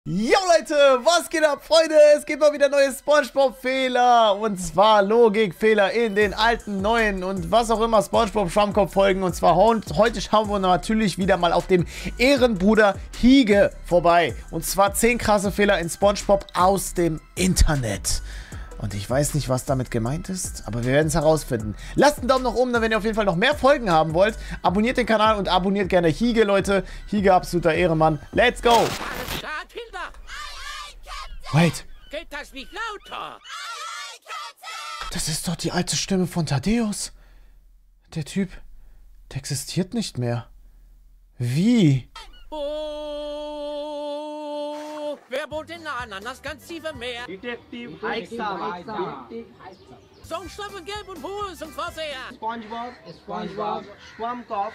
Jo Leute, was geht ab, Freunde? Es gibt mal wieder neue SpongeBob-Fehler. Und zwar Logikfehler in den alten, neuen und was auch immer SpongeBob-Schwammkopf-Folgen. Und zwar heute schauen wir natürlich wieder mal auf dem Ehrenbruder Hige vorbei. Und zwar 10 krasse Fehler in SpongeBob aus dem Internet. Und ich weiß nicht, was damit gemeint ist, aber wir werden es herausfinden. Lasst einen Daumen nach oben, wenn ihr auf jeden Fall noch mehr Folgen haben wollt. Abonniert den Kanal und abonniert gerne Hige, Leute. Hige, absoluter Ehrenmann. Let's go! Wait. Geht das nicht lauter? Das ist doch die alte Stimme von Thaddäus. Der Typ, der existiert nicht mehr. Wie? Oh, wer wohnt in Nahen an das ganz tiefe Meer? Songschlamm gelb und hohl zum Verseher. SpongeBob, Schwammkopf.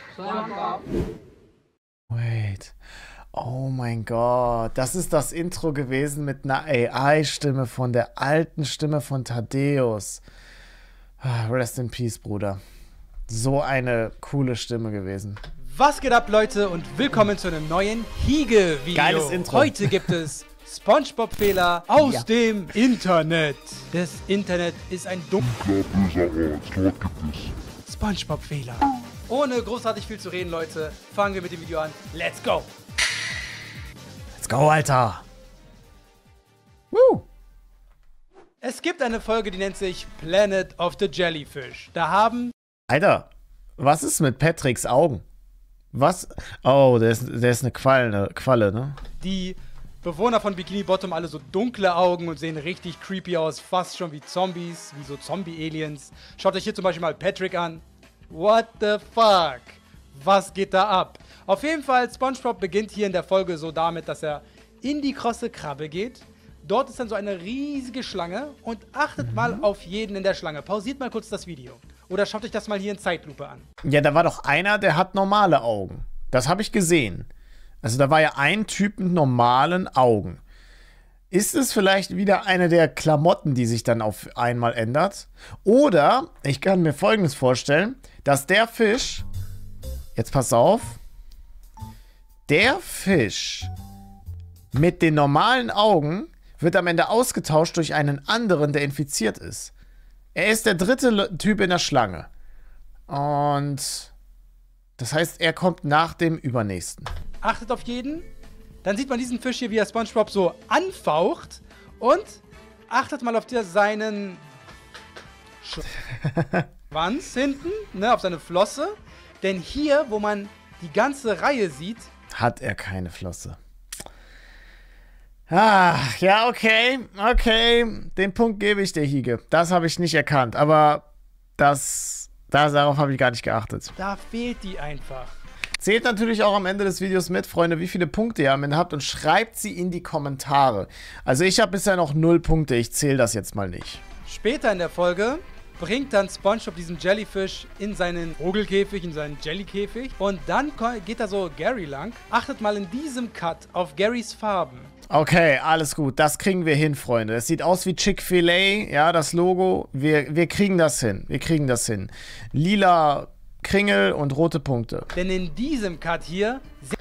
Wait. Oh mein Gott. Das ist das Intro gewesen mit einer AI-Stimme von der alten Stimme von Thaddäus. Rest in Peace, Bruder. So eine coole Stimme gewesen. Was geht ab, Leute, und willkommen zu einem neuen Hige-Video. Geiles Intro. Heute gibt es SpongeBob-Fehler aus dem Internet. Das Internet ist ein dunkler, böser Ort. Dort gibt es SpongeBob-Fehler. Ohne großartig viel zu reden, Leute, fangen wir mit dem Video an. Let's go! Let's go, Alter. Woo. Es gibt eine Folge, die nennt sich Planet of the Jellyfish. Da haben... Alter, was ist mit Patricks Augen? Was? Oh, der ist eine Qualle, ne? Die Bewohner von Bikini Bottom alle so dunkle Augen und sehen richtig creepy aus, fast schon wie Zombies, wie so Zombie-Aliens. Schaut euch hier zum Beispiel mal Patrick an. What the fuck? Was geht da ab? Auf jeden Fall, SpongeBob beginnt hier in der Folge so damit, dass er in die krosse Krabbe geht. Dort ist dann so eine riesige Schlange und achtet mal auf jeden in der Schlange. Pausiert mal kurz das Video. Oder schaut euch das mal hier in Zeitlupe an. Ja, da war doch einer, der hat normale Augen. Das habe ich gesehen. Also da war ja ein Typ mit normalen Augen. Ist es vielleicht wieder eine der Klamotten, die sich dann auf einmal ändert? Oder, ich kann mir Folgendes vorstellen, dass der Fisch, jetzt pass auf, der Fisch mit den normalen Augen wird am Ende ausgetauscht durch einen anderen, der infiziert ist. Er ist der dritte Typ in der Schlange. Und das heißt, er kommt nach dem übernächsten. Achtet auf jeden. Dann sieht man diesen Fisch hier, wie er SpongeBob so anfaucht. Und achtet mal auf seinen Schwanz hinten, ne, auf seine Flosse. Denn hier, wo man die ganze Reihe sieht, hat er keine Flosse. Ach, ja, okay. Den Punkt gebe ich dir, Hige. Das habe ich nicht erkannt, aber darauf habe ich gar nicht geachtet. da fehlt die einfach. Zählt natürlich auch am Ende des Videos mit, Freunde, wie viele Punkte ihr am Ende habt und schreibt sie in die Kommentare. Also ich habe bisher noch 0 Punkte, ich zähle das jetzt mal nicht. Später in der Folge bringt dann SpongeBob diesen Jellyfish in seinen Vogelkäfig, in seinen Jellykäfig. Und dann geht da so Gary lang. Achtet mal in diesem Cut auf Garys Farben. Okay, alles gut, das kriegen wir hin, Freunde. Es sieht aus wie Chick-fil-A, ja, das Logo. Wir kriegen das hin, Lila Kringel und rote Punkte. Denn in diesem Cut hier...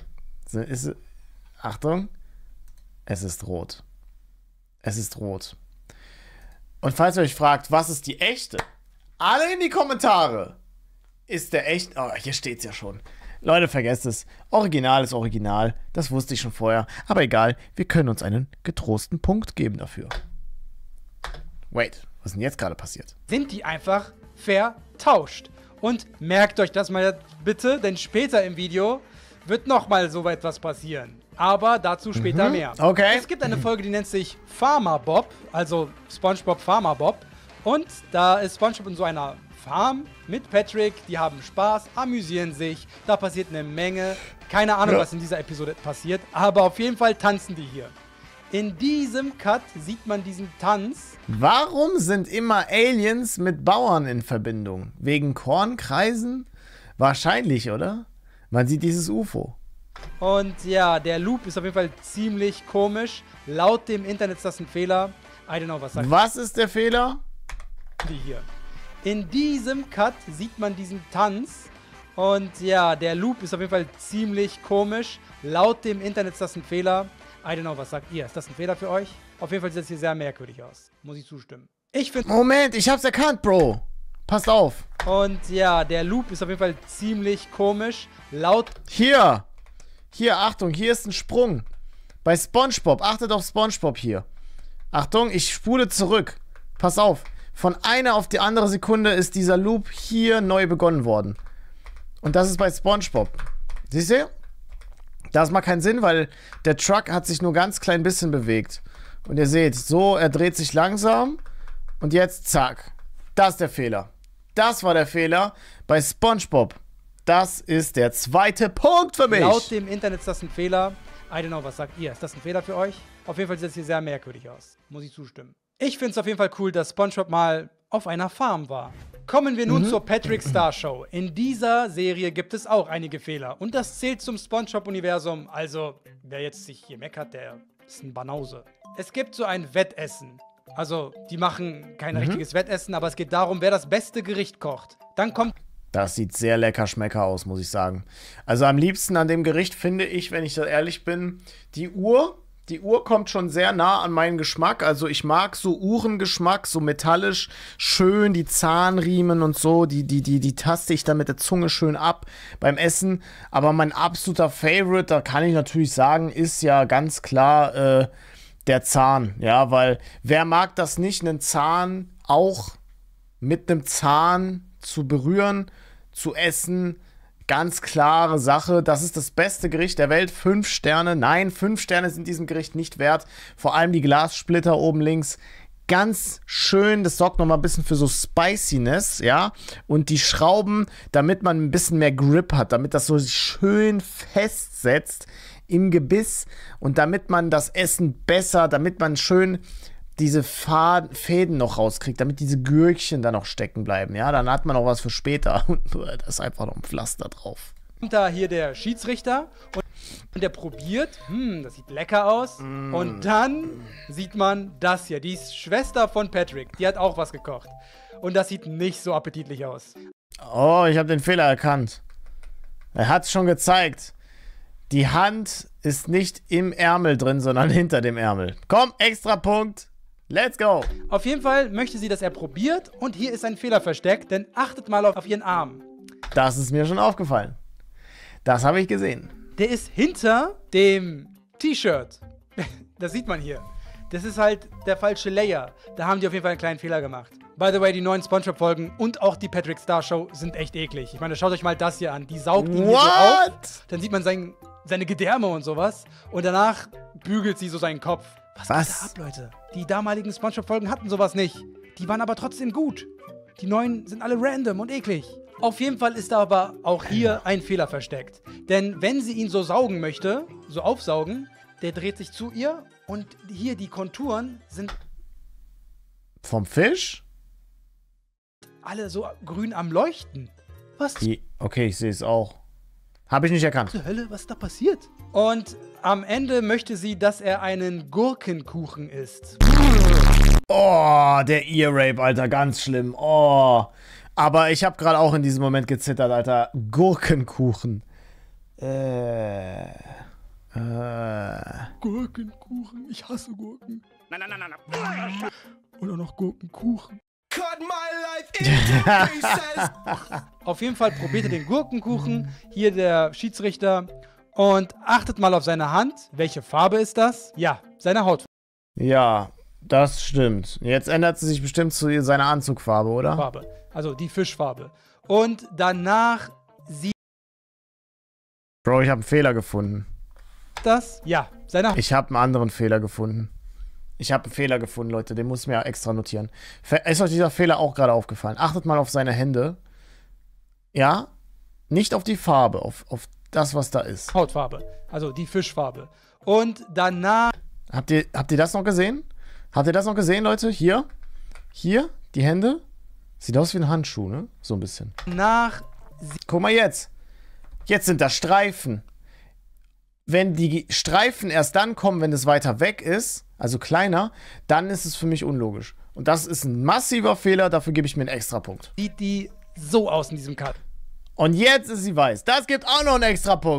Achtung, es ist rot. Es ist rot. Und falls ihr euch fragt, was ist die echte? Alle in die Kommentare. Ist der echt? Oh, hier steht's ja schon. Leute, vergesst es. Original ist Original. Das wusste ich schon vorher. Aber egal, wir können uns einen getrosten Punkt geben dafür. Wait, was ist denn jetzt gerade passiert? sind die einfach vertauscht. Und merkt euch das mal bitte, denn später im Video wird nochmal so etwas passieren. Aber dazu später mehr. Okay. Es gibt eine Folge, die nennt sich Farmer Bob, also SpongeBob Farmer Bob. Und da ist SpongeBob in so einer Farm mit Patrick, die haben Spaß, amüsieren sich, da passiert eine Menge. Keine Ahnung, was in dieser Episode passiert, aber auf jeden Fall tanzen die hier. In diesem Cut sieht man diesen Tanz. Warum sind immer Aliens mit Bauern in Verbindung? Wegen Kornkreisen? Wahrscheinlich, oder? Man sieht dieses UFO. Und ja, der Loop ist auf jeden Fall ziemlich komisch. Laut dem Internet ist das ein Fehler. I don't know, was sagt Was ist der Fehler? die hier. In diesem Cut sieht man diesen Tanz. Und ja, der Loop ist auf jeden Fall ziemlich komisch. Laut dem Internet ist das ein Fehler. I don't know, was sagt ihr? Ist das ein Fehler für euch? Auf jeden Fall sieht das hier sehr merkwürdig aus. Muss ich zustimmen. Ich finde... Moment, ich hab's erkannt, Bro. Passt auf. Und ja, der Loop ist auf jeden Fall ziemlich komisch. Laut... Hier, Achtung, hier ist ein Sprung. Bei SpongeBob, achtet auf SpongeBob hier. Achtung, ich spule zurück. Pass auf. Von einer auf die andere Sekunde ist dieser Loop hier neu begonnen worden. Und das ist bei SpongeBob. Siehst du? Das macht keinen Sinn, weil der Truck hat sich nur ganz klein bisschen bewegt. Und ihr seht, so, er dreht sich langsam. Und jetzt, zack. Das ist der Fehler. Das war der Fehler bei SpongeBob. Das ist der zweite Punkt für mich. Laut dem Internet ist das ein Fehler. I don't know, was sagt ihr? Ist das ein Fehler für euch? Auf jeden Fall sieht das hier sehr merkwürdig aus. Muss ich zustimmen. Ich finde es auf jeden Fall cool, dass SpongeBob mal auf einer Farm war. Kommen wir nun zur Patrick Star Show. In dieser Serie gibt es auch einige Fehler. Und das zählt zum SpongeBob-Universum. Also, wer jetzt sich hier meckert, der ist ein Banause. Es gibt so ein Wettessen. Also, die machen kein richtiges Wettessen, aber es geht darum, wer das beste Gericht kocht. Dann kommt... Das sieht sehr lecker schmecker aus, muss ich sagen. Also am liebsten an dem Gericht finde ich, wenn ich da ehrlich bin, die Uhr. Die Uhr kommt schon sehr nah an meinen Geschmack. Also ich mag so Uhrengeschmack, so metallisch, schön, die Zahnriemen und so, die taste ich dann mit der Zunge schön ab beim Essen. Aber mein absoluter Favorite, da kann ich natürlich sagen, ist ja ganz klar der Zahn. Ja, weil wer mag das nicht, einen Zahn auch mit einem Zahn zu berühren, zu essen? Ganz klare Sache, das ist das beste Gericht der Welt. 5 Sterne. Nein, 5 Sterne sind diesem Gericht nicht wert. Vor allem die Glassplitter oben links. Ganz schön, das sorgt nochmal ein bisschen für so Spiciness, ja. Und die Schrauben, damit man ein bisschen mehr Grip hat, damit das so schön festsetzt im Gebiss und damit man das Essen besser, damit man schön diese Fäden noch rauskriegt, damit diese Gürkchen da noch stecken bleiben, ja, dann hat man auch was für später. Und da ist einfach noch ein Pflaster drauf. Und da hier der Schiedsrichter und der probiert, das sieht lecker aus. Und dann sieht man das hier, die Schwester von Patrick, die hat auch was gekocht. Und das sieht nicht so appetitlich aus. Oh, ich habe den Fehler erkannt. Er hat es schon gezeigt. Die Hand ist nicht im Ärmel drin, sondern hinter dem Ärmel. Komm, extra Punkt. Let's go! Auf jeden Fall möchte sie, dass er probiert und hier ist ein Fehler versteckt, denn achtet mal auf ihren Arm. Das ist mir schon aufgefallen. Das habe ich gesehen. Der ist hinter dem T-Shirt. Das sieht man hier. Das ist halt der falsche Layer. Da haben die auf jeden Fall einen kleinen Fehler gemacht. By the way, die neuen SpongeBob-Folgen und auch die Patrick Star Show sind echt eklig. Ich meine, schaut euch mal das hier an. Die saugt ihn hier so auf. Dann sieht man seine Gedärme und sowas. Und danach bügelt sie so seinen Kopf. Was geht da ab, Leute? Die damaligen SpongeBob-Folgen hatten sowas nicht. Die waren aber trotzdem gut. Die neuen sind alle random und eklig. Auf jeden Fall ist da aber auch hier ein Fehler versteckt. Denn wenn sie ihn so saugen möchte, so aufsaugen, der dreht sich zu ihr und hier die Konturen sind... Vom Fisch? Alle so grün am Leuchten. Was? Okay, ich sehe es auch. Habe ich nicht erkannt. Was zur Hölle? Was ist da passiert? Und am Ende möchte sie, dass er einen Gurkenkuchen isst. Oh, der Ear-Rape, Alter, ganz schlimm. Oh. Aber ich habe gerade auch in diesem Moment gezittert, Alter. Gurkenkuchen. Gurkenkuchen. Ich hasse Gurken. Nein. Oder noch Gurkenkuchen. Auf jeden Fall probiert er den Gurkenkuchen. Hier der Schiedsrichter. Und achtet mal auf seine Hand. Welche Farbe ist das? Ja, seine Hautfarbe. Ja, das stimmt. Jetzt ändert sie sich bestimmt zu seiner Anzugfarbe, oder? Farbe. Also die Fischfarbe. Und danach sieht Bro, ich habe einen Fehler gefunden. das. Ja, seine Haut. Ich habe einen anderen Fehler gefunden. Ich habe einen Fehler gefunden, Leute. Den muss ich mir extra notieren. Ist euch dieser Fehler auch gerade aufgefallen? Achtet mal auf seine Hände. Ja? Nicht auf die Farbe, auf das, was da ist. Hautfarbe. Also die Fischfarbe. Und danach. Habt ihr das noch gesehen? Habt ihr das noch gesehen, Leute? Hier? Hier? Die Hände? Sieht aus wie ein Handschuh, ne? So ein bisschen. Guck mal jetzt. Jetzt sind da Streifen. Wenn die Streifen erst dann kommen, wenn es weiter weg ist, also kleiner, dann ist es für mich unlogisch. Und das ist ein massiver Fehler, dafür gebe ich mir einen Extrapunkt. Sieht die so aus in diesem Cut. Und jetzt ist sie weiß. Das gibt auch noch einen Extrapunkt.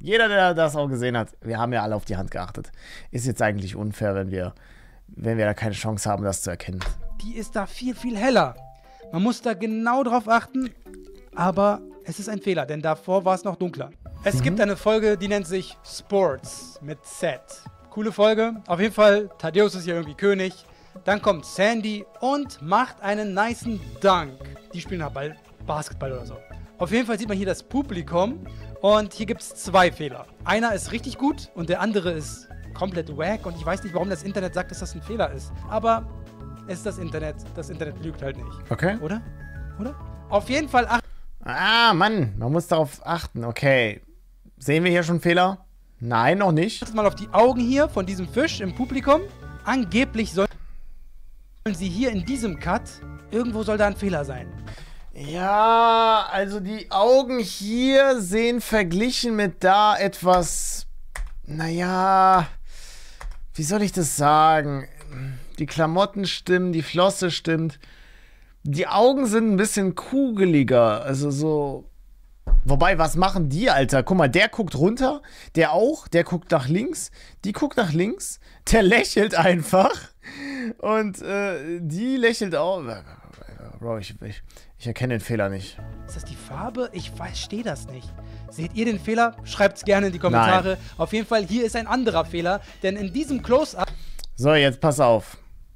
Jeder, der das auch gesehen hat, wir haben ja alle auf die Hand geachtet. Ist jetzt eigentlich unfair, wenn wir da keine Chance haben, das zu erkennen. Die ist da viel, viel heller. Man muss da genau drauf achten, aber es ist ein Fehler, denn davor war es noch dunkler. Es gibt eine Folge, die nennt sich Sports mit Z. Coole Folge. Auf jeden Fall, Thaddeus ist hier irgendwie König. Dann kommt Sandy und macht einen nicen Dunk. Die spielen halt Basketball oder so. Auf jeden Fall sieht man hier das Publikum und hier gibt es 2 Fehler. Einer ist richtig gut und der andere ist komplett wack und ich weiß nicht, warum das Internet sagt, dass das ein Fehler ist. Aber es ist das Internet lügt halt nicht. Okay. Oder? Auf jeden Fall Mann, man muss darauf achten. Okay. Sehen wir hier schon Fehler? Nein, noch nicht. achtet mal auf die Augen hier von diesem Fisch im Publikum. Angeblich sollen sie hier in diesem Cut, irgendwo soll da ein Fehler sein. Ja, also die Augen hier sehen verglichen mit da etwas, naja, wie soll ich das sagen? Die Klamotten stimmen, die Flosse stimmt. Die Augen sind ein bisschen kugeliger, also so. Wobei, was machen die, Alter? Guck mal, der guckt runter, der auch, der guckt nach links, die guckt nach links, der lächelt einfach und die lächelt auch. Bro, ich erkenne den Fehler nicht. Ist das die Farbe? Ich verstehe das nicht. Seht ihr den Fehler? Schreibt es gerne in die Kommentare. Nein. Auf jeden Fall, hier ist ein anderer Fehler, denn in diesem Close-Up... So, jetzt pass auf.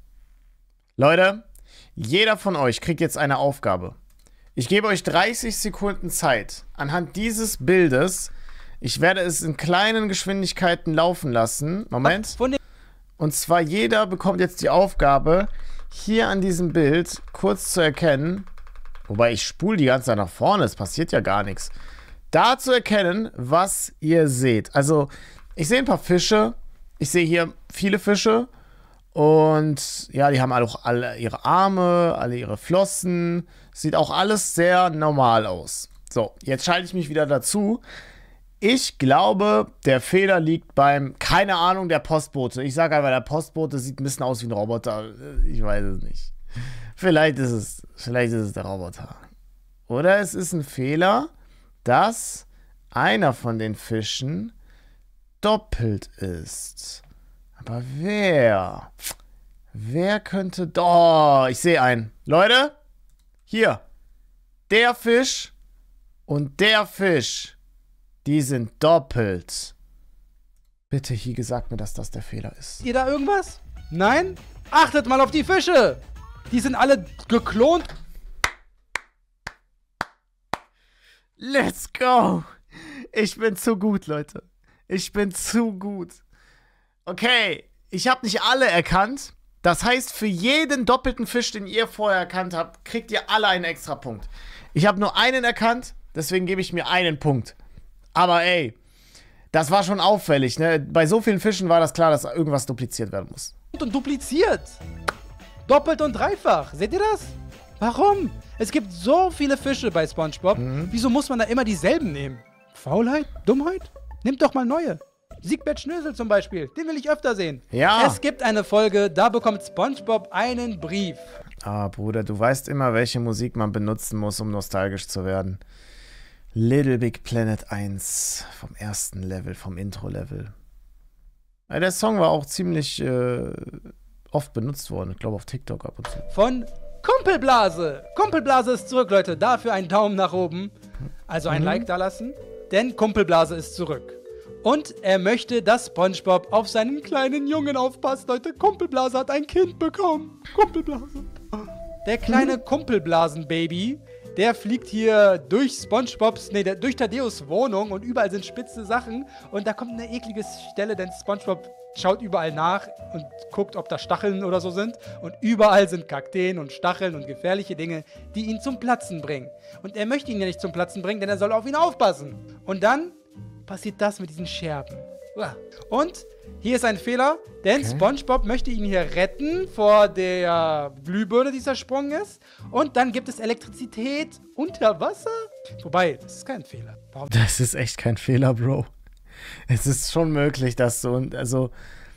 Leute, jeder von euch kriegt jetzt eine Aufgabe. Ich gebe euch 30 Sekunden Zeit. Anhand dieses Bildes, ich werde es in kleinen Geschwindigkeiten laufen lassen. Moment. Und zwar jeder bekommt jetzt die Aufgabe, hier an diesem Bild kurz zu erkennen, wobei ich spule die ganze Zeit nach vorne, es passiert ja gar nichts, da zu erkennen, was ihr seht. Also, ich sehe ein paar Fische, ich sehe hier viele Fische und ja, die haben auch alle ihre Arme, alle ihre Flossen, sieht auch alles sehr normal aus. So, jetzt schalte ich mich wieder dazu. Ich glaube, der Fehler liegt beim, keine Ahnung, der Postbote. Ich sage einfach, der Postbote sieht ein bisschen aus wie ein Roboter. Ich weiß es nicht. Vielleicht ist es der Roboter. Oder es ist ein Fehler, dass einer von den Fischen doppelt ist. Aber wer? Wer könnte... Oh, ich sehe einen. Leute, hier. Der Fisch und der Fisch. Die sind doppelt. Bitte, Hige, sag mir, dass das der Fehler ist. Ihr da irgendwas? Nein? Achtet mal auf die Fische! Die sind alle geklont. Let's go! Ich bin zu gut, Leute. Ich bin zu gut. Okay, ich habe nicht alle erkannt. Das heißt, für jeden doppelten Fisch, den ihr vorher erkannt habt, kriegt ihr alle einen extra Punkt. Ich habe nur einen erkannt, deswegen gebe ich mir einen Punkt. Aber ey, das war schon auffällig, ne? Bei so vielen Fischen war das klar, dass irgendwas dupliziert werden muss. Und dupliziert. Doppelt und dreifach. Seht ihr das? Warum? Es gibt so viele Fische bei SpongeBob. Wieso muss man da immer dieselben nehmen? Faulheit? Dummheit? Nehmt doch mal neue. Siegbert Schnösel zum Beispiel. Den will ich öfter sehen. Ja. Es gibt eine Folge, da bekommt SpongeBob einen Brief. Ah, Bruder, du weißt immer, welche Musik man benutzen muss, um nostalgisch zu werden. Little Big Planet 1 vom ersten Level, vom Intro-Level. Ja, der Song war auch ziemlich oft benutzt worden. Ich glaube auf TikTok ab und zu. Von Kumpelblase. Kumpelblase ist zurück, Leute. Dafür einen Daumen nach oben. Also ein Like da lassen. Denn Kumpelblase ist zurück. Und er möchte, dass SpongeBob auf seinen kleinen Jungen aufpasst, Leute. Kumpelblase hat ein Kind bekommen. Kumpelblase. Der kleine Kumpelblasen-Baby, der fliegt hier durch durch Thaddeus Wohnung und überall sind spitze Sachen. Und da kommt eine eklige Stelle, denn SpongeBob schaut überall nach und guckt, ob da Stacheln oder so sind. Und überall sind Kakteen und Stacheln und gefährliche Dinge, die ihn zum Platzen bringen. Und er möchte ihn ja nicht zum Platzen bringen, denn er soll auf ihn aufpassen. Und dann passiert das mit diesen Scherben. Und hier ist ein Fehler, denn SpongeBob möchte ihn hier retten vor der Glühbirne, die zersprungen ist. Und dann gibt es Elektrizität unter Wasser. Wobei, das ist kein Fehler. Warum? Das ist echt kein Fehler, Bro. Es ist schon möglich, dass du... Also,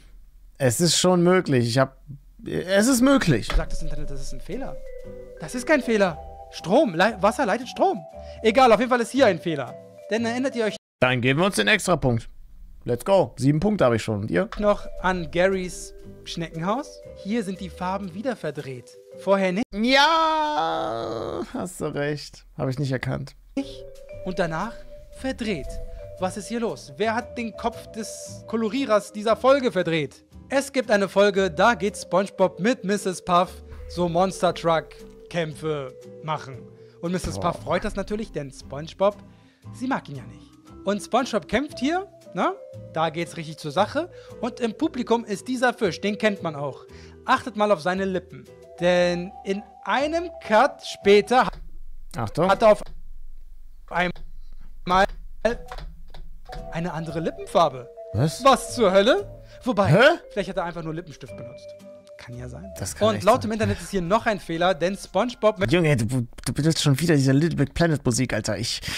es ist schon möglich. Es ist möglich. Sagt das Internet, das ist ein Fehler? Das ist kein Fehler. Strom, Wasser leitet Strom. Egal, auf jeden Fall ist hier ein Fehler. Denn erinnert ihr euch Dann geben wir uns den Extrapunkt. Let's go. 7 Punkte habe ich schon. Und ihr? Noch an Garys Schneckenhaus. Hier sind die Farben wieder verdreht. Vorher nicht. Ja, hast du recht. Habe ich nicht erkannt. Und danach verdreht. Was ist hier los? Wer hat den Kopf des Kolorierers dieser Folge verdreht? Es gibt eine Folge, da geht SpongeBob mit Mrs. Puff so Monster Truck Kämpfe machen. Und Mrs. Puff freut das natürlich, denn SpongeBob, sie mag ihn ja nicht. Und SpongeBob kämpft hier, ne? Da geht's richtig zur Sache. Und im Publikum ist dieser Fisch, den kennt man auch. Achtet mal auf seine Lippen. Denn in einem Cut später Achtung. hat er auf einmal eine andere Lippenfarbe. Was? Was zur Hölle? Wobei, Hä? vielleicht hat er einfach nur Lippenstift benutzt. Kann ja sein. Das kann Und echt laut sein. im Internet ist hier noch ein Fehler, denn SpongeBob Junge, du benutzt schon wieder diese Little Big Planet Musik, Alter.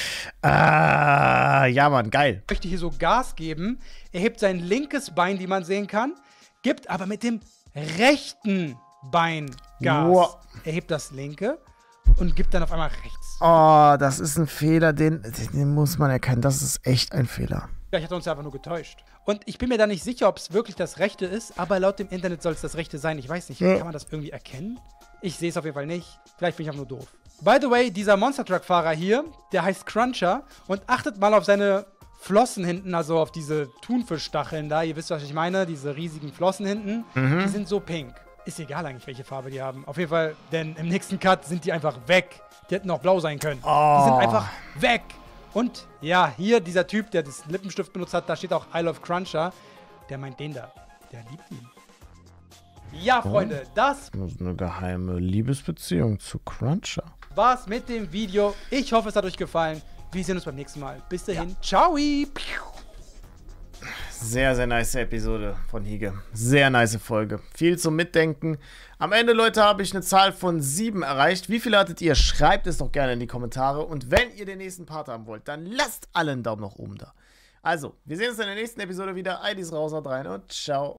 Ja, Mann, geil. möchte hier so Gas geben. Er hebt sein linkes Bein, wie man sehen kann, gibt aber mit dem rechten Bein Gas. Wow. Er hebt das linke und gibt dann auf einmal rechts. Oh, das ist ein Fehler, den muss man erkennen. Das ist echt ein Fehler. Vielleicht hat er uns ja einfach nur getäuscht. Und ich bin mir da nicht sicher, ob es wirklich das Rechte ist, aber laut dem Internet soll es das Rechte sein. Ich weiß nicht, Ja. kann man das irgendwie erkennen? Ich sehe es auf jeden Fall nicht. Vielleicht bin ich einfach nur doof. By the way, dieser Monster Truck-Fahrer hier, der heißt Cruncher und achtet mal auf seine Flossen hinten, also auf diese Thunfischstacheln da. Ihr wisst, was ich meine, diese riesigen Flossen hinten. Die sind so pink. Ist egal eigentlich, welche Farbe die haben. Auf jeden Fall, denn im nächsten Cut sind die einfach weg. Die hätten auch blau sein können. Die sind einfach weg. Und ja, hier dieser Typ, der das Lippenstift benutzt hat, da steht auch I love Cruncher. Der meint den da. Der liebt ihn. Ja, Freunde, das Das ist eine geheime Liebesbeziehung zu Cruncher. war's mit dem Video. Ich hoffe, es hat euch gefallen. Wir sehen uns beim nächsten Mal. Bis dahin. Ciao. Sehr, sehr nice Episode von Hige. Sehr nice Folge. Viel zum Mitdenken. Am Ende, Leute, habe ich eine Zahl von 7 erreicht. Wie viele hattet ihr? Schreibt es doch gerne in die Kommentare. Und wenn ihr den nächsten Part haben wollt, dann lasst alle einen Daumen nach oben da. Also, wir sehen uns in der nächsten Episode wieder. IDs raus, haut rein und ciao.